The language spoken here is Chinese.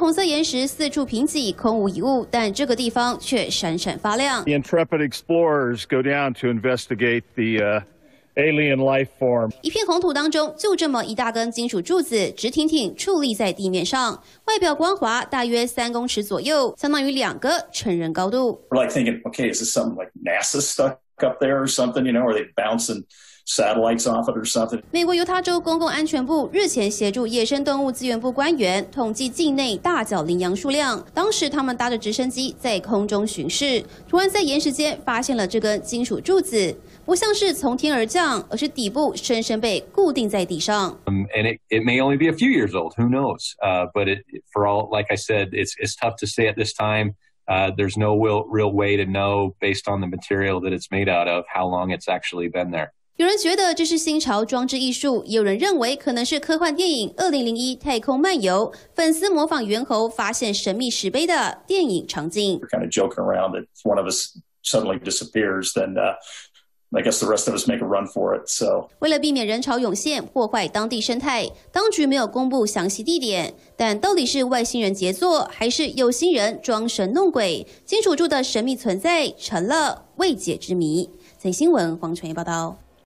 红色岩石四处贫瘠，空无一物，但这个地方却闪闪发亮。 The intrepid explorers go down to investigate the alien life form. 一片红土当中，就这么一大根金属柱子，直挺挺矗立在地面上，外表光滑，大约3公尺左右，相当于2个成人高度。 We're like thinking, okay, is this something like NASA stuck up there or something? You know, are they bouncing satellites off it or something? 美国犹他州公共安全部日前协助野生动物资源部官员统计境内大角羚羊数量。当时他们搭着直升机在空中巡视，突然在岩石间发现了这根金属柱子，不像是从天而降，而是底部深深被固定在地上。 And it may only be a few years old. Who knows? But for all, like I said, it's tough to say at this time. There's no real way to know based on the material that it's made out of how long it's actually been there. 有人觉得这是新潮装置艺术，也有人认为可能是科幻电影《2001太空漫游》，粉丝模仿猿猴发现神秘石碑的电影场景。 We're kind of joking around that if one of us suddenly disappears, then I guess the rest of us make a run for it. So 为了避免人潮涌现破坏当地生态，当局没有公布详细地点。但到底是外星人杰作，还是有心人装神弄鬼？金属柱的神秘存在成了未解之谜。财新闻黄传业报道。